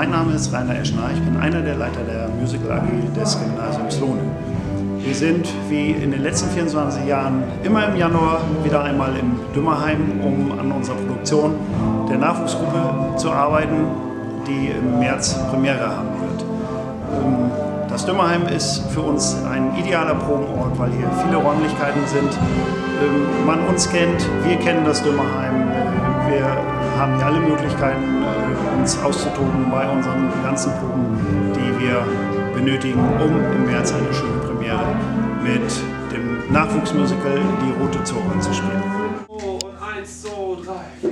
Mein Name ist Rainer Eschner, ich bin einer der Leiter der Musical AG des Gymnasiums Lohne. Wir sind wie in den letzten 24 Jahren immer im Januar wieder einmal im Dümmerheim, um an unserer Produktion der Nachwuchsgruppe zu arbeiten, die im März Premiere haben wird. Das Dümmerheim ist für uns ein idealer Probenort, weil hier viele Räumlichkeiten sind. Man uns kennt, wir kennen das Dümmerheim. Wir haben hier alle Möglichkeiten, uns auszutoben bei unseren ganzen Proben, die wir benötigen, um im März eine schöne Premiere mit dem Nachwuchsmusical Die Rote Zora zu spielen. Und 1, 2, 3, 4.